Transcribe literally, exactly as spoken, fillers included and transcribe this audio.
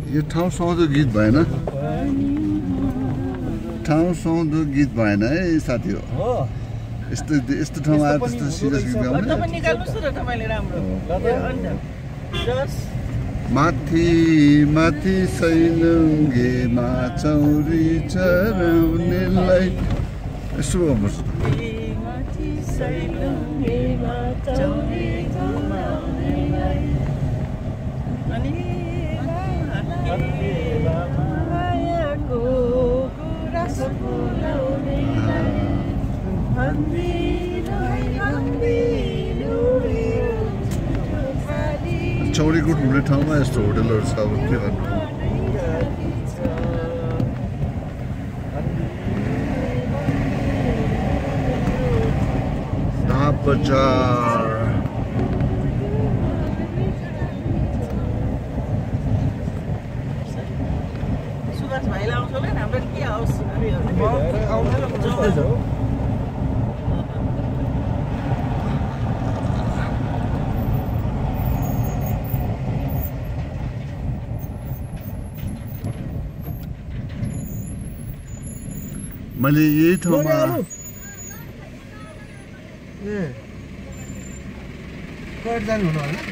यो ठाउँ सुहाउँदो गीत भएन ठाउँ सुहाउँदो गीत भएन है साथी हो यस्तो यस्तो ठाउँमा आएर त्यस्तो सिरियस गीत गाउने माथि माथि सैलुङ्गेमा चौरी चराउनेलाई यसो गर्नुपर्छ चौरीकोट हुने ठाउँमा यस्तो होटलहरू छ अब के गर्नु बजार सुभाष भाइलाई आउँछ होला हाम्रो के आओस् मैले यही ठाउँमा ए कहाँ जानु हुनु होला